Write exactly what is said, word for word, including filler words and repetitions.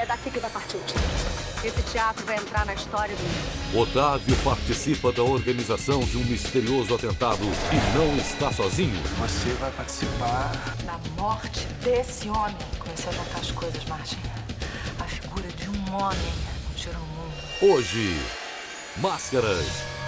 É daqui que vai partir o time. Esse teatro vai entrar na história do mundo. Otávio participa da organização de um misterioso atentado e não está sozinho. Você vai participar da morte desse homem. Comecei a juntar as coisas, Martin. A figura de um homem não tira o mundo. Hoje, Máscaras,